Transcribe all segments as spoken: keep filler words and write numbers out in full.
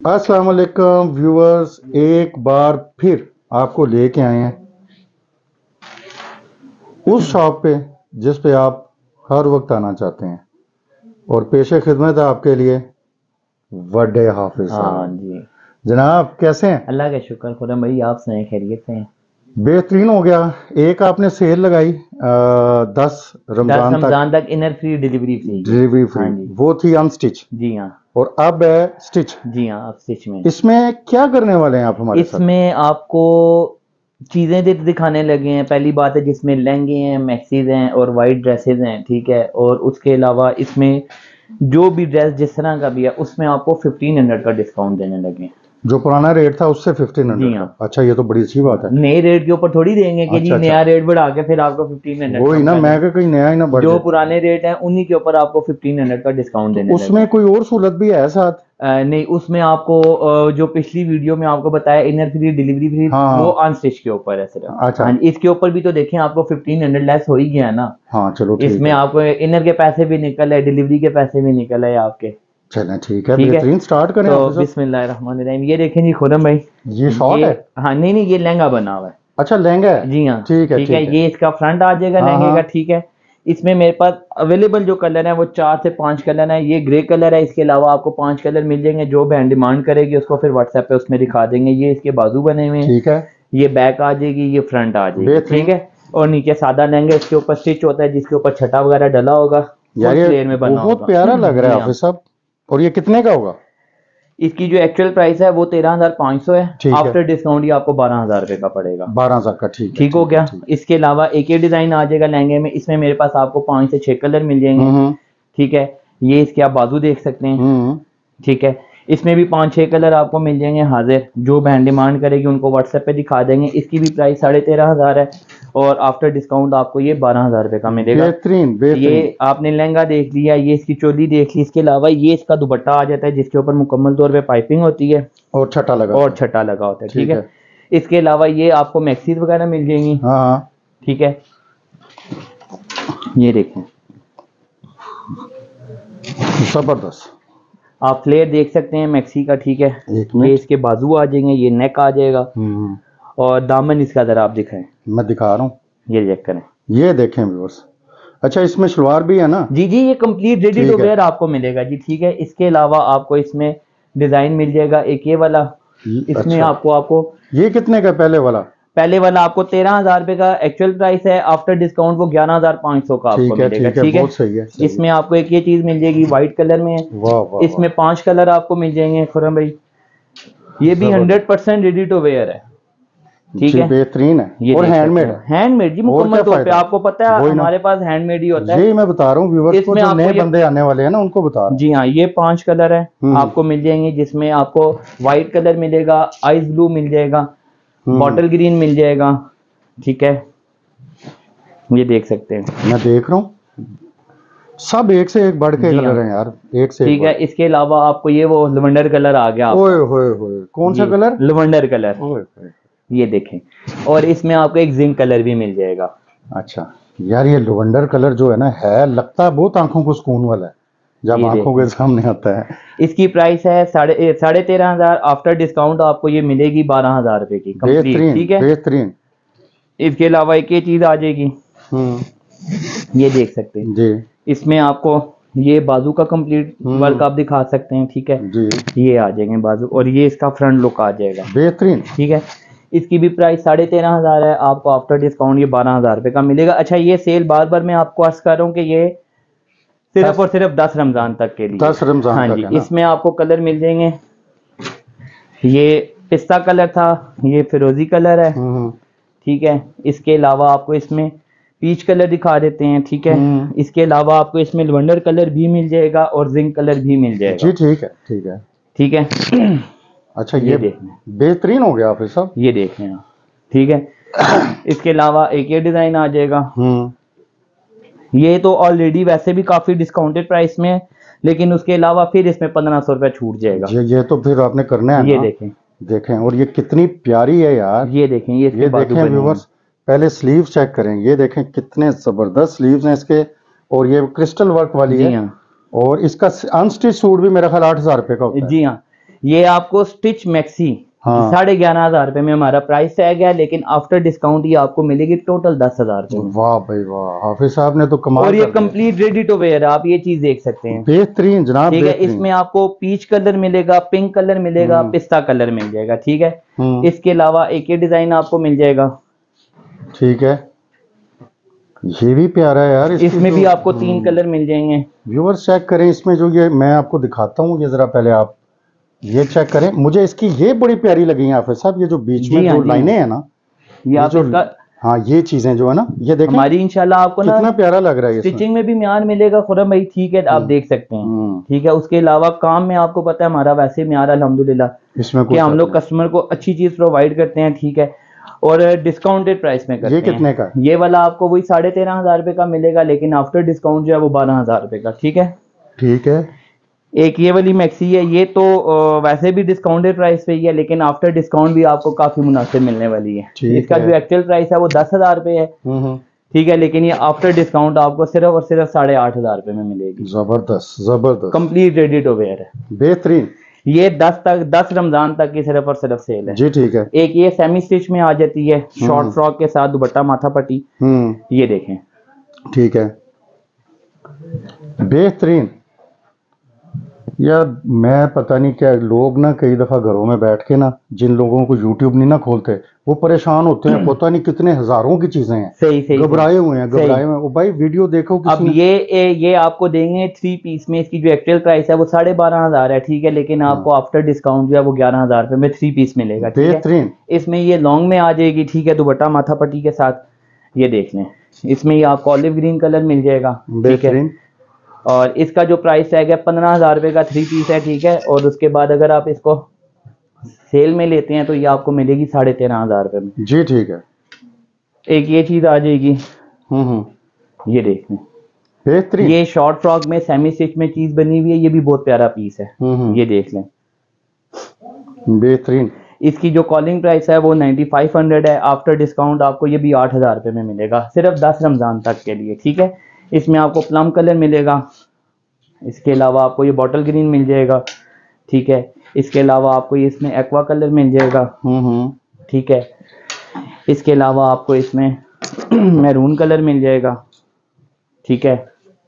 अस्सलाम वालेकुम व्यूअर्स, एक बार फिर आपको लेके आए हैं उस शॉप पे जिस पे आप हर वक्त आना चाहते हैं और पेशे खिदमत है आपके लिए वड्डे हाफिज हाँ साहब। जी, जनाब कैसे हैं? अल्लाह का शुक्र खुदा भाई, आप सुनाए खैरियत से हैं? बेहतरीन हो गया। एक आपने सेल लगाई आ, दस दस रमजान तक रमजान तक इनर फ्री डिलीवरी फ्री की। डिलीवरी फ्री, हाँ जी, वो थी अनस्टिच जी हाँ, और अब है स्टिच। जी हाँ, आप स्टिच में इसमें क्या करने वाले हैं आप हमारे साथ? इसमें आपको चीज़ें दि- दिखाने लगे हैं। पहली बात है जिसमें लहंगे हैं, मैक्सीज हैं और वाइट ड्रेसेस हैं, ठीक है। और उसके अलावा इसमें जो भी ड्रेस जिस तरह का भी है उसमें आपको फिफ्टीन हंड्रेड का डिस्काउंट देने लगे हैं। जो पुराना रेट था उससे फिफ्टीन जी हंड्रेड हाँ, का। अच्छा, ये तो बड़ी अच्छी बात है। नए रेट के ऊपर थोड़ी देंगे कि जी अच्छा अच्छा, नया रेट बढ़ा के फिर आपको फिफ्टीन हंड्रेड वही कम ना, कर मैं देंगे। क्या कहीं नया ही ना बढ़ जो जाए। पुराने रेट हैं उन्हीं के ऊपर आपको फिफ्टीन हंड्रेड का डिस्काउंट तो देने लगे। उसमें कोई और सहूलत भी है साथ? अ, नहीं, उसमें आपको अ, जो पिछली वीडियो में आपको बताया इनर फ्री डिलीवरी फ्री, हाँ वो हाँ, अनस्टिच के ऊपर है सिर्फ। अच्छा हाँ, इसके ऊपर भी तो देखें आपको फिफ्टीन हंड्रेड लेस हो ही गया ना। हाँ, चलो ठीक इसमें है। आपको इनर के पैसे भी निकल है, डिलीवरी के पैसे भी निकल है आपके। चलें ठीक है, ठीक है, बेहतरीन। स्टार्ट करें तो ऑफिस साहब। बिस्मिल्लाहिर्रहमानिर्रहीम। ये देखें जी खुरम भाई, ये शॉर्ट ये, है? हाँ नहीं नहीं, ये लहंगा बना हुआ है। अच्छा, लहंगा है। जी हाँ, ठीक है ठीक है, ठीक है। ये इसका फ्रंट आ जाएगा हाँ लहंगे हाँ, का, ठीक है। इसमें मेरे पास अवेलेबल जो कलर है वो चार से पांच कलर है। ये ग्रे कलर है, इसके अलावा आपको पांच कलर मिल जाएंगे। जो बहन डिमांड करेगी उसको फिर व्हाट्सएप पे उसमें दिखा देंगे। ये इसके बाजू बने हुए हैं, ठीक है, ये बैक आ जाएगी, ये फ्रंट आ जाएगी, बेहतरीन। ठीक है। और नीचे सादा लहंगा, इसके ऊपर स्टिच होता है जिसके ऊपर छटा वगैरह डला होगा, यार फुल ये प्लेन में बना बहुत होगा। प्यारा लग रहा जी है हाँ, ऑफिस साहब। और ये कितने का होगा? इसकी जो एक्चुअल प्राइस है वो तेरह हजार पाँच सौ है। ठीक है, आफ्टर डिस्काउंट ये आपको बारह हजार रुपये का पड़ेगा। बारह हजार का। ठीक है ठीक हो ठीक है गया। ठीक इसके अलावा एक ये डिजाइन आ जाएगा लहंगे में, इसमें मेरे पास आपको पांच से छह कलर मिल है। जाएंगे, हम्म ठीक है। ये इसके आप बाजू देख सकते हैं, हम्म, ठीक है। इसमें भी पांच छह कलर आपको मिल जाएंगे हाजिर। जो बहन डिमांड करेगी उनको व्हाट्सएप पे दिखा देंगे। इसकी भी प्राइस साढ़े तेरह हजार है और आफ्टर डिस्काउंट आपको ये बारह हजार रुपये का मिलेगा। बेहतरीन बेहतरीन। ये आपने लहंगा देख लिया, ये इसकी चोली देख ली। इसके अलावा ये इसका दुपट्टा आ जाता है जिसके ऊपर मुकम्मल तौर पे पाइपिंग होती है और छठा लगा और था। छट्टा लगा होता है, ठीक ठीक है। है। इसके अलावा ये आपको मैक्सीज वगैरह मिल जाएंगी, हाँ हाँ, ठीक है। ये देखें, जबरदस्त। आप फ्लेयर देख सकते हैं मैक्सी का, ठीक है। एक ये मिनट। इसके बाजू आ जाएंगे, ये नेक आ जाएगा हम्म, और दामन इसका जरा आप दिखाएं, मैं दिखा रहा हूँ, ये चेक करें। ये देखें व्यूअर्स। अच्छा, इसमें शलवार भी है ना? जी जी, ये कंप्लीट रेडी ठीक टू है। वेयर आपको मिलेगा जी, ठीक है। इसके अलावा आपको इसमें डिजाइन मिल जाएगा एक ये वाला। ये- इसमें अच्छा, आपको आपको ये कितने का पहले वाला? पहले वाला आपको तेरह हजार रुपए का एक्चुअल प्राइस है, आफ्टर डिस्काउंट वो ग्यारह हजार पाँच सौ का आपको ठीक है मिलेगा, ठीक है, ठीक है। बहुत सही है, सही है। इसमें आपको एक ये चीज मिल जाएगी व्हाइट कलर में है। वाह वाह वाह, इसमें पांच कलर आपको मिल जाएंगे खुरम भाई। ये भी जबरदस्त। Hundred percent ready to wear है, ठीक जी है। बेहतरीन है ये और देख सकते हैंडमेड हैं, है। हैंडमेड जी, और मुकम्मल क्या तौर पे। फायदा? आपको पता है वही ना, हमारे पास हैंडमेड ही होता है। यही मैं बता रहा हूँ व्यूअर्स को, इसमें जो आपको नए ये, बंदे आने वाले हैं ना उनको बता रहा हूँ। जी हाँ, ये पांच कलर है हम्म। आपको मिल जाएंगे जिसमें आपको व्हाइट कलर मिलेगा, आइस ब्लू मिल जाएगा, हम्म, बॉटल ग्रीन मिल जाएगा, ठीक है। ये देख सकते हैं, मैं देख रहा हूँ, सब एक से एक बढ़ के जी कलर हाँ, हैं यार, एक से एक ठीक है। बढ़। इसके अलावा आपको ये वो लवेंडर कलर आ गया ओए आपका, होए होए, कौन सा ये कलर? लवेंडर कलर, ओए होए, ये देखें। और इसमें आपको एक जिंक कलर भी मिल जाएगा। अच्छा यार, ये लवेंडर कलर जो है ना, है लगता है बहुत आंखों को सुकून वाला है जब ये आंखों के सामने आता है। इसकी प्राइस है साढ़े साढ़े तेरह हजार। आफ्टर डिस्काउंट आपको ये मिलेगी बारह हजार रुपए की कंप्लीट, बेहतरीन ठीक है। बेहतरीन। इसके अलावा एक ये चीज आ जाएगी, हम्म, ये देख सकते हैं। जी इसमें आपको ये बाजू का कंप्लीट हम्म, वर्क आप दिखा सकते हैं, ठीक है। जी ये आ जाएंगे बाजू और ये इसका फ्रंट लुक आ जाएगा, बेहतरीन। ठीक है। इसकी भी प्राइस साढ़े तेरह हजार है, आपको आफ्टर डिस्काउंट ये बारह हजार रुपये का मिलेगा। अच्छा, ये सेल बार बार मैं आपको अर्ज कर रहा हूँ कि ये सिर्फ दस- और सिर्फ दस रमजान तक के लिए। दस रमजान हाँ तक जी, है ना? इसमें आपको कलर मिल जाएंगे, ये पिस्ता कलर था, ये फिरोजी कलर है, हम्म ठीक है। इसके अलावा आपको इसमें पीच कलर दिखा देते हैं, ठीक है। हम्म, इसके अलावा आपको इसमें लवेंडर कलर भी मिल जाएगा और जिंक कलर भी मिल जी जाएगा, ठीक है ठीक है। ठीक है। अच्छा, ये ये देखें, बेहतरीन हो गया ऑफिस साहब। ये देख लें आप, ठीक है। इसके अलावा एक ये डिजाइन आ जाएगा, हम्म, ये तो ऑलरेडी वैसे भी काफी डिस्काउंटेड प्राइस में है, लेकिन उसके अलावा फिर इसमें पंद्रह सौ रुपया छूट जाएगा। ये ये तो फिर आपने करना है ये ना? देखें, देखें, और ये कितनी प्यारी है यार। ये देखें, ये इसके ये बाजू देखें बने हुए व्यूअर्स, पहले स्लीव चेक करें, ये देखें कितने जबरदस्त स्लीव्स हैं इसके, और ये क्रिस्टल वर्क हैं। वाली जी है। हाँ, और इसका अनस्टिच सूट भी मेरा ख्याल आठ हजार रुपए का होता है। जी हाँ, ये आपको स्टिच मैक्सी हाँ। साढ़े ग्यारह हजार रुपए में हमारा प्राइस टैग है, लेकिन आफ्टर डिस्काउंट ये आपको मिलेगी टोटल दस हजार रुपए में। वाह भाई वाह, हाफिज साहब ने तो कमाल और ये कर दिया। कंप्लीट रेडी टू वेयर, आप ये चीज देख सकते हैं। बेहतरीन जनाब, ठीक है, बेहतरीन। इसमें आपको पीच कलर मिलेगा, पिंक कलर मिलेगा, हम्म। पिस्ता कलर मिल जाएगा। ठीक है, हम्म। इसके अलावा एक ये डिजाइन आपको मिल जाएगा। ठीक है, ये भी प्यारा है यार। इसमें भी आपको तीन कलर मिल जाएंगे। व्यूअर्स चेक करें, इसमें जो ये मैं आपको दिखाता हूँ, ये जरा पहले आप ये चेक करें। मुझे इसकी ये बड़ी प्यारी लगी है हाफिज साहब, ये जो बीच में जो लाइनें हैं ना, ये आप जो इसका हाँ ये चीजें जो है ना, ये देखें हमारी इंशाल्लाह आपको ना कितना प्यारा लग रहा है। स्टिचिंग में भी म्यार मिलेगा खुरम भाई। ठीक है, आप देख सकते हैं। ठीक है, उसके अलावा काम में आपको पता है हमारा वैसे म्यार अल्हम्दुलिल्लाह इसमें कि हम लोग कस्टमर को अच्छी चीज प्रोवाइड करते हैं। ठीक है, और डिस्काउंटेड प्राइस में करते ये हैं। कितने का? ये वाला आपको वही साढ़े तेरह हजार रुपए का मिलेगा, लेकिन आफ्टर डिस्काउंट जो है वो बारह हजार रुपए का। ठीक है, ठीक है। एक ये वाली मैक्सी है, ये तो अ, वैसे भी डिस्काउंटेड प्राइस पे ही है, लेकिन आफ्टर डिस्काउंट भी आपको काफी मुनासिब मिलने वाली है। इसका है। जो एक्चुअल प्राइस है वो दस हजार रुपए है। ठीक है, लेकिन ये आफ्टर डिस्काउंट आपको सिर्फ और सिर्फ साढ़े आठ हजार रुपए में मिलेगी। जबरदस्त जबरदस्त, कंप्लीट रेडी टू वेयर है, बेहतरीन। ये दस तक दस रमजान तक की सिर्फ और सिर्फ सेल है जी। ठीक है। एक ये सेमी स्टिच में आ जाती है, शॉर्ट फ्रॉक के साथ दुपट्टा माथा पट्टी। हम्म। ये देखें। ठीक है, बेहतरीन। यार मैं पता नहीं क्या, लोग ना कई दफा घरों में बैठ के ना, जिन लोगों को यूट्यूब नहीं ना खोलते, वो परेशान होते हैं। पता नहीं कितने हजारों की चीजें हैं, सही सही घबराए हुए हैं, घबराए हुए हैं। ओ भाई वीडियो देखो अब किसी ये ए, ये आपको देंगे थ्री पीस में। इसकी जो एक्चुअल प्राइस है वो साढ़े बारह हजार है। ठीक है, लेकिन आपको आफ्टर डिस्काउंट जो है वो ग्यारह हजार रुपए में थ्री पीस मिलेगा। ठीक है, बेहतरीन। इसमें ये लॉन्ग में आ जाएगी। ठीक है, दुपट्टा माथा पट्टी के साथ। ये देख लें, इसमें ये आपको ऑलिव ग्रीन कलर मिल जाएगा। ठीक है, और इसका जो प्राइस टैग है पंद्रह हजार रुपए का थ्री पीस है। ठीक है, और उसके बाद अगर आप इसको सेल में लेते हैं तो ये आपको मिलेगी साढ़े तेरह हजार रुपए में। जी। ठीक है, एक ये चीज आ जाएगी। हम्म हम्म ये देख लें, बेहतरीन। ये शॉर्ट फ्रॉक में सेमी स्टिच में चीज बनी हुई है, ये भी बहुत प्यारा पीस है। हम्म ये देख लें, बेहतरीन। इसकी जो कॉलिंग प्राइस है वो नाइन्टी फाइव हंड्रेड है। आफ्टर डिस्काउंट आपको ये भी आठ हजार रुपए में मिलेगा, सिर्फ दस रमजान तक के लिए। ठीक है, इसमें आपको प्लम कलर मिलेगा, इसके अलावा आपको ये बॉटल ग्रीन मिल जाएगा। ठीक है, इसके अलावा आपको ये इसमें एक्वा कलर मिल जाएगा। हम्म ठीक है, इसके अलावा आपको इसमें मैरून कलर मिल जाएगा। ठीक है,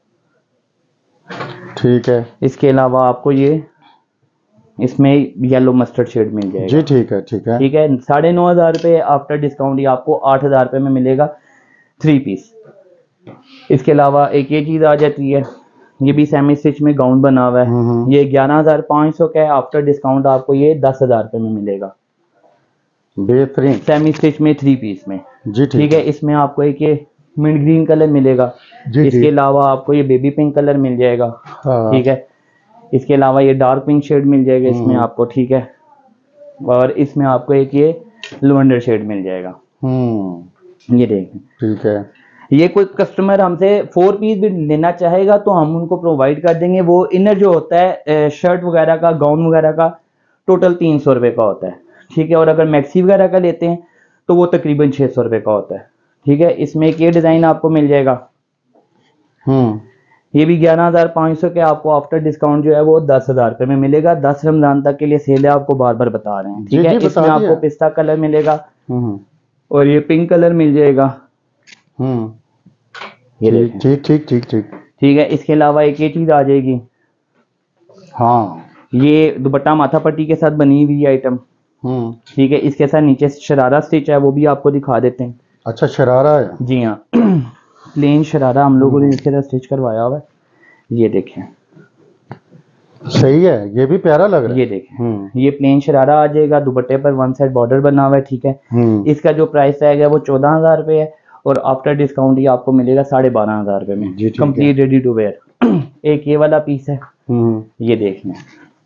ठीक है। इसके अलावा आपको ये इसमें येलो मस्टर्ड शेड मिल जाएगा। जी। ठीक है, ठीक है। ठीक है, साढ़े नौ हजार रुपये आफ्टर डिस्काउंट ये आपको आठ हजार रुपये में मिलेगा थ्री पीस। इसके अलावा एक ये चीज आ जाती है, ये भी सेमी स्टिच में गाउन बना हुआ है। ये ग्यारह हजार पाँच सौ का है, आफ्टर डिस्काउंट आपको ये दस हजार रुपये में मिलेगा। बेहतरीन, सेमी स्टिच में थ्री पीस में। जी। ठीक है, इसमें आपको एक ये मिंट ग्रीन कलर मिलेगा। जी। इसके अलावा आपको ये बेबी पिंक कलर मिल जाएगा। हाँ। ठीक है, इसके अलावा ये डार्क पिंक शेड मिल जाएगा इसमें आपको। ठीक है, और इसमें आपको एक ये लवेंडर शेड मिल जाएगा। हम्म ये देखें। ठीक है। ये कोई कस्टमर हमसे फोर पीस भी लेना चाहेगा तो हम उनको प्रोवाइड कर देंगे। वो इनर जो होता है शर्ट वगैरह का, गाउन वगैरह का, टोटल तीन सौ रुपये का होता है। ठीक है, और अगर मैक्सी वगैरह का लेते हैं तो वो तकरीबन छः सौ रुपये का होता है। ठीक है, इसमें एक ये डिज़ाइन आपको मिल जाएगा। हम्म ये भी ग्यारह हजार पाँच सौ के आपको आफ्टर डिस्काउंट जो है वो दस हजार रुपये में मिलेगा। दस रमजान तक के लिए सेल है, आपको बार बार बता रहे हैं। ठीक है, इसमें आपको पिस्ता कलर मिलेगा और ये पिंक कलर मिल जाएगा। हम्म ये ठीक ठीक ठीक ठीक ठीक है, इसके अलावा एक ये चीज आ जाएगी। हाँ, ये दुपट्टा माथा पट्टी के साथ बनी हुई आइटम। हम्म ठीक है, इसके साथ नीचे शरारा स्टिच है, वो भी आपको दिखा देते हैं। अच्छा, शरारा है? जी हाँ, प्लेन शरारा हम लोगों ने इसके साथ स्टिच करवाया हुआ है। ये देखें, सही है, ये भी प्यारा लग रहा है। ये देखें, ये प्लेन शरारा आ जाएगा, दुपट्टे पर वन साइड बॉर्डर बना हुआ है। ठीक है, इसका जो प्राइस टैग है वो चौदह हजार रुपये है, और आफ्टर डिस्काउंट ये आपको मिलेगा साढ़े बारह हजार रुपये में, कंप्लीट रेडी टू वेयर। एक ये वाला पीस है, ये देख लें,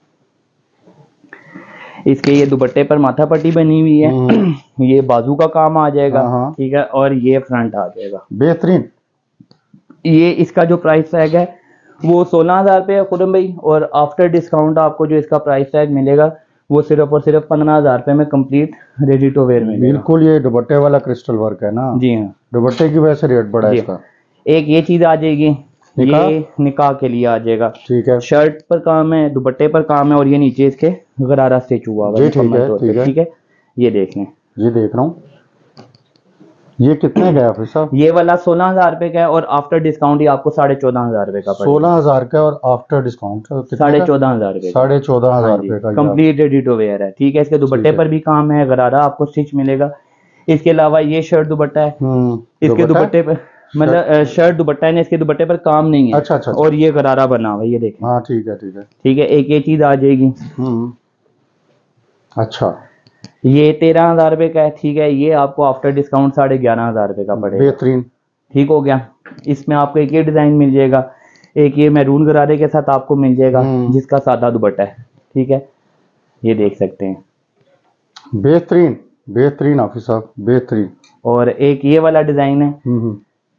इसके ये दुपट्टे पर माथा पट्टी बनी हुई है। ये बाजू का काम आ जाएगा। ठीक है, और ये फ्रंट आ जाएगा। बेहतरीन। ये इसका जो प्राइस टैग है वो सोलह हजार रुपये है खुरम भाई, और आफ्टर डिस्काउंट आपको जो इसका प्राइस टैग मिलेगा वो सिर्फ और सिर्फ पंद्रह हजार रुपये में कंप्लीट रेडी टू वेयर में। बिल्कुल, ये दुपट्टे वाला क्रिस्टल वर्क है ना? जी हाँ, दुपट्टे की वजह से रेट बढ़ा है इसका। एक ये चीज आ जाएगी, निकाह? ये निकाह के लिए आ जाएगा। ठीक है शर्ट पर काम है, दुपट्टे पर काम है, और ये नीचे इसके गरारा स्टिच हुआ हुआ जी, है ठीक मुकम्मल है, तौर पे, ठीक है। ठीक है। ये देख लें, ये देख रहा हूँ। ये कितने का है हाफिज साहब? ये वाला सोलह हजार रुपए का है, और आफ्टर डिस्काउंट ये आपको साढ़े चौदह हजार रुपए का पड़ेगा। सोलह हजार का और आफ्टर डिस्काउंट साढ़े चौदह हजार रुपए का। साढ़े चौदह हाँ हजार जी, रुपए का ये कंप्लीट रेडी टू वेयर है, ठीक है। इसके दुपट्टे है। पर भी काम है, गरारा आपको स्टिच मिलेगा। इसके अलावा ये शर्ट दुपट्टा है, हम्म इसके दुपट्टे पर मतलब अ, शर्ट दुपट्टा है, इसके दुपट्टे पर काम नहीं है। अच्छा, अच्छा, अच्छा। और ये गरारा बना हुआ है, ये देखें। हाँ ठीक है, ठीक है। ठीक है, एक ये चीज आ जाएगी। हम्म अच्छा, ये तेरह हजार रुपए का है, ठीक है। ये आपको आफ्टर डिस्काउंट साढ़े ग्यारह हजार रुपए का पड़ेगा। बेहतरीन। ठीक हो गया। इसमें आपको एक ये डिजाइन मिल जाएगा, एक ये मैरून गरारे के साथ आपको मिल जाएगा, हम्म। जिसका सादा दुपट्टा है, ठीक है। ये देख सकते हैं। बेहतरीन, बेहतरीन हाफिज साहब, बेहतरीन। और एक ये वाला डिजाइन है, हम्म हम्म।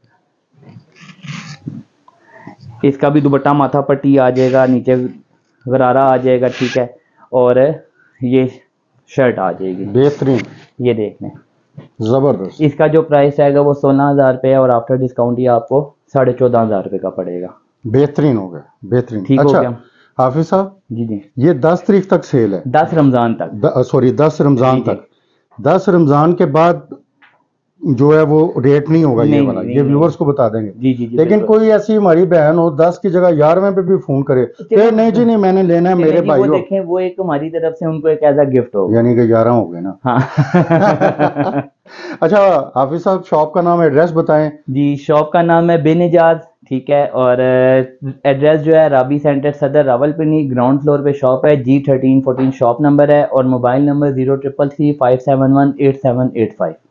इसका भी दुपट्टा माथा पट्टी आ जाएगा, नीचे गरारा आ जाएगा, ठीक है। और ये शर्ट आ जाएगी, बेहतरीन, ये देख लें। जबरदस्त। इसका जो प्राइस आएगा वो सोलह हजार रुपये है, और आफ्टर डिस्काउंट ये आपको साढ़े चौदह हजार रुपये का पड़ेगा। बेहतरीन हो गया, बेहतरीन। ठीक हो अच्छा गया। हाफिज साहब, जी जी, ये दस तारीख तक सेल है, दस रमजान तक। सॉरी दस रमजान जी, जी। तक। दस रमजान के बाद जो है वो रेट नहीं होगा ये नहीं, वाला, नहीं, ये नहीं। व्यूअर्स को बता देंगे। जी जी जी, लेकिन बिल्कुल। कोई ऐसी हमारी बहन हो दस की जगह ग्यारहवें पे भी फोन करे, चलो, "ए, नहीं जी नहीं मैंने लेना है चलिए मेरे जी, वो भाई हो।" देखें, वो एक हमारी तरफ से उनको एक एज अ गिफ्ट होगा। यानी कि ग्यारह हो गए ना। हाँ। अच्छा हाफिज साहब, शॉप का नाम, एड्रेस बताएं। जी, शॉप का नाम है बेनिजाज, ठीक है। और एड्रेस जो है Rabi centre Saddar Rawalpindi, ground floor पे शॉप है, जी थर्टीन फोर्टीन शॉप नंबर है, और mobile number zero triple three five seven one eight seven eight five.